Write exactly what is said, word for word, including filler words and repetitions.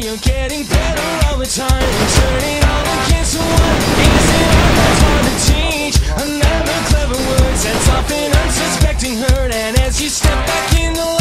you're getting better all the time. Turning all against one. Isn't all that's hard to teach? Another clever words that's often unsuspecting hurt. And as you step back in the